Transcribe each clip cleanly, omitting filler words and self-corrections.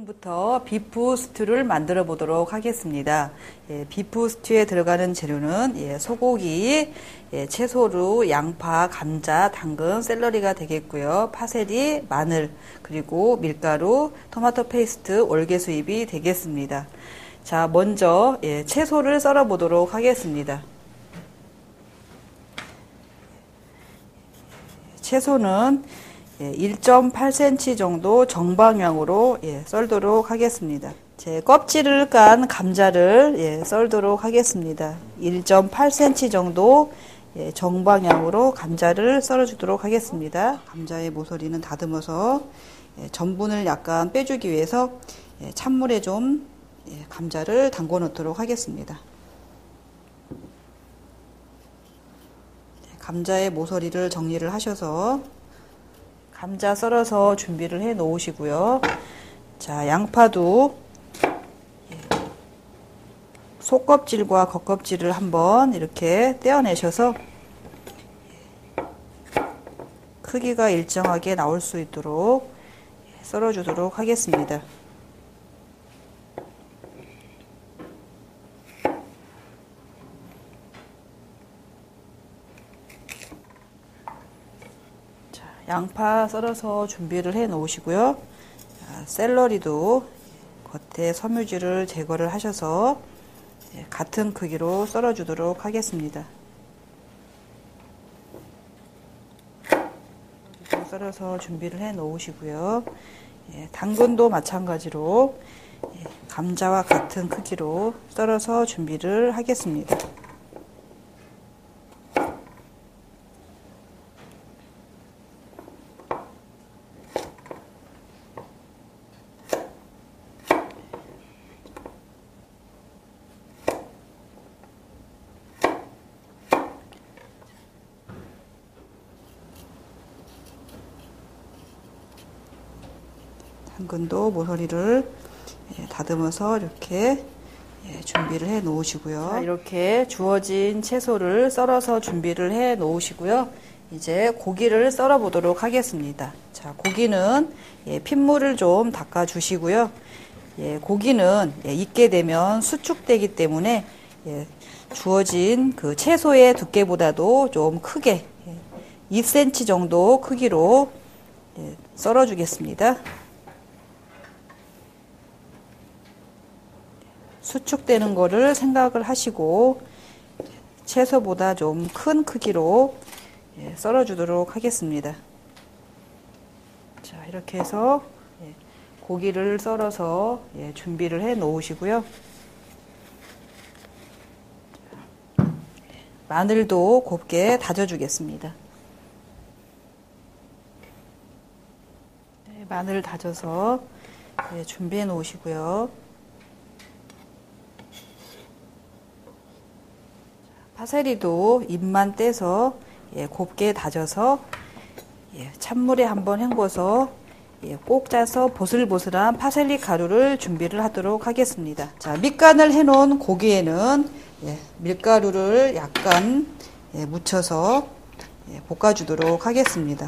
지금부터 비프 스튜를 만들어 보도록 하겠습니다. 비프 스튜에 들어가는 재료는 소고기, 채소류, 양파, 감자, 당근, 샐러리가 되겠고요. 파세리, 마늘, 그리고 밀가루, 토마토 페이스트, 월계수잎이 되겠습니다. 자, 먼저 채소를 썰어 보도록 하겠습니다. 채소는 1.8cm 정도 정방향으로 썰도록 하겠습니다. 제 껍질을 깐 감자를 썰도록 하겠습니다. 1.8cm 정도 정방향으로 감자를 썰어주도록 하겠습니다. 감자의 모서리는 다듬어서 전분을 약간 빼주기 위해서 찬물에 좀 감자를 담궈 놓도록 하겠습니다. 감자의 모서리를 정리를 하셔서 감자 썰어서 준비를 해 놓으시고요. 자, 양파도 속껍질과 겉껍질을 한번 이렇게 떼어내셔서 크기가 일정하게 나올 수 있도록 썰어주도록 하겠습니다. 양파 썰어서 준비를 해 놓으시고요. 샐러리도 겉에 섬유질을 제거를 하셔서 같은 크기로 썰어 주도록 하겠습니다. 썰어서 준비를 해 놓으시고요. 당근도 마찬가지로 감자와 같은 크기로 썰어서 준비를 하겠습니다. 당근도 모서리를 다듬어서 이렇게 준비를 해 놓으시고요. 자, 이렇게 주어진 채소를 썰어서 준비를 해 놓으시고요. 이제 고기를 썰어 보도록 하겠습니다. 자, 고기는 핏물을 좀 닦아 주시고요. 고기는 익게 되면 수축되기 때문에 주어진 그 채소의 두께보다도 좀 크게 2cm 정도 크기로 썰어 주겠습니다. 수축되는 거를 생각을 하시고 채소보다 좀 큰 크기로 썰어 주도록 하겠습니다. 자, 이렇게 해서 고기를 썰어서 준비를 해 놓으시고요. 마늘도 곱게 다져 주겠습니다. 마늘 다져서 준비해 놓으시고요. 파세리도 잎만 떼서 곱게 다져서 찬물에 한번 헹궈서 꼭 짜서 보슬보슬한 파슬리 가루를 준비를 하도록 하겠습니다. 자, 밑간을 해 놓은 고기에는 밀가루를 약간 묻혀서 볶아주도록 하겠습니다.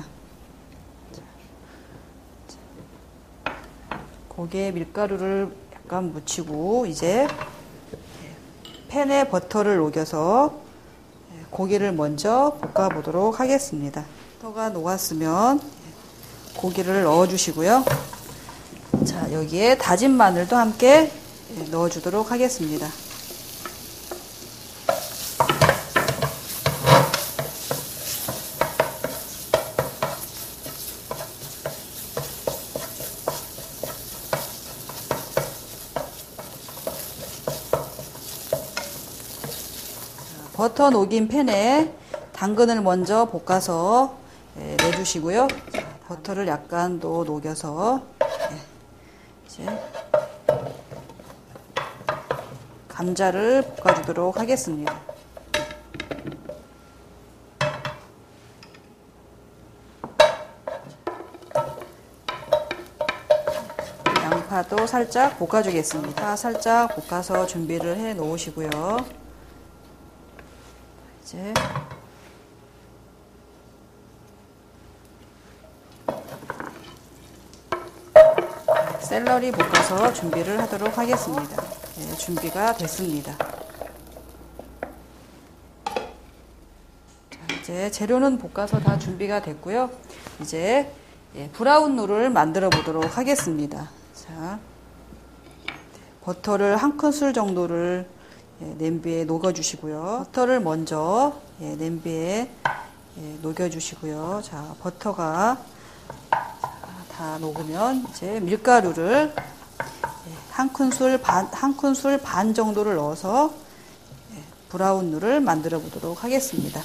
고기에 밀가루를 약간 묻히고 이제 팬에 버터를 녹여서 고기를 먼저 볶아 보도록 하겠습니다. 버터가 녹았으면 고기를 넣어 주시고요. 자, 여기에 다진 마늘도 함께 넣어 주도록 하겠습니다. 버터 녹인 팬에 당근을 먼저 볶아서 내주시고요. 버터를 약간 더 녹여서 이제 감자를 볶아주도록 하겠습니다. 양파도 살짝 볶아주겠습니다. 살짝 볶아서 준비를 해 놓으시고요. 이제 샐러리 볶아서 준비를 하도록 하겠습니다. 예, 준비가 됐습니다. 자, 이제 재료는 볶아서 다 준비가 됐고요. 이제 브라운 룰을 만들어 보도록 하겠습니다. 자, 버터를 한 큰술 정도를 냄비에 녹여 주시고요. 버터를 먼저 냄비에 녹여 주시고요. 자, 버터가 다 녹으면 이제 밀가루를 한 큰술 반 정도를 넣어서 브라운 룰을 만들어 보도록 하겠습니다.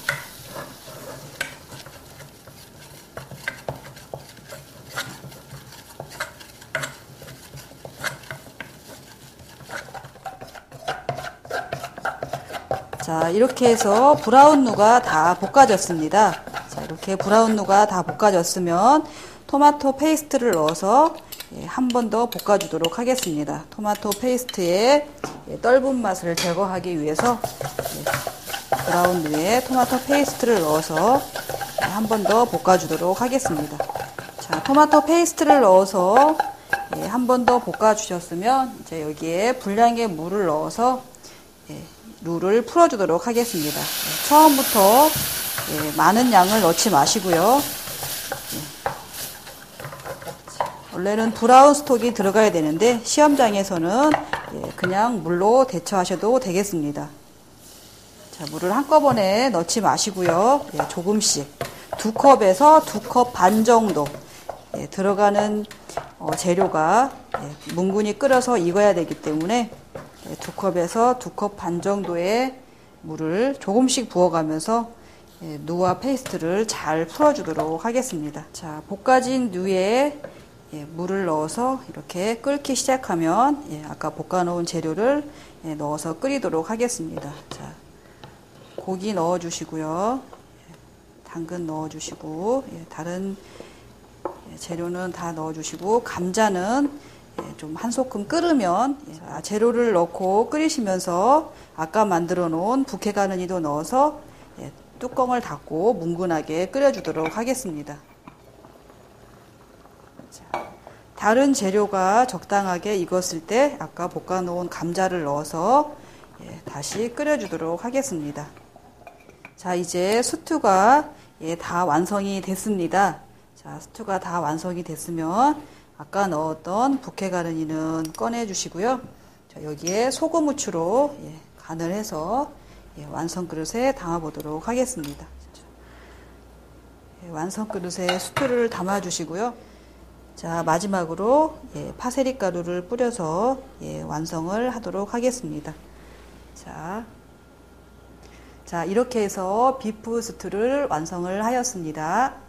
자, 이렇게 해서 브라운 누가 다 볶아졌습니다. 자, 이렇게 브라운 누가 다 볶아졌으면 토마토 페이스트를 넣어서 한 번 더 볶아주도록 하겠습니다. 토마토 페이스트의 떫은 맛을 제거하기 위해서 브라운 누에 토마토 페이스트를 넣어서 한 번 더 볶아주도록 하겠습니다. 자, 토마토 페이스트를 넣어서 한 번 더 볶아주셨으면 이제 여기에 분량의 물을 넣어서 룰을 풀어주도록 하겠습니다. 처음부터 많은 양을 넣지 마시고요. 원래는 브라운 스톡이 들어가야 되는데 시험장에서는 그냥 물로 대처하셔도 되겠습니다. 자, 물을 한꺼번에 넣지 마시고요. 조금씩 2컵에서 2컵 반 정도 들어가는 재료가 뭉근히 끓여서 익어야 되기 때문에 2컵에서 2컵 반 정도의 물을 조금씩 부어가면서 누와 페이스트를 잘 풀어주도록 하겠습니다. 자, 볶아진 누에 물을 넣어서 이렇게 끓기 시작하면 아까 볶아놓은 재료를 넣어서 끓이도록 하겠습니다. 자, 고기 넣어주시고요. 당근 넣어주시고 다른 재료는 다 넣어주시고 감자는 좀 한 소끔 끓으면 재료를 넣고 끓이시면서 아까 만들어 놓은 부케 가느니도 넣어서 뚜껑을 닫고 뭉근하게 끓여주도록 하겠습니다. 자, 다른 재료가 적당하게 익었을 때 아까 볶아 놓은 감자를 넣어서 다시 끓여주도록 하겠습니다. 자, 이제 스튜가 다 완성이 됐습니다. 자, 스튜가 다 완성이 됐으면 아까 넣었던 부케 가르니는 꺼내 주시고요. 자, 여기에 소금 후추로 간을 해서 완성 그릇에 담아 보도록 하겠습니다. 완성 그릇에 스튜를 담아 주시고요. 자, 마지막으로 파세리 가루를 뿌려서 완성을 하도록 하겠습니다. 자, 이렇게 해서 비프 스튜를 완성을 하였습니다.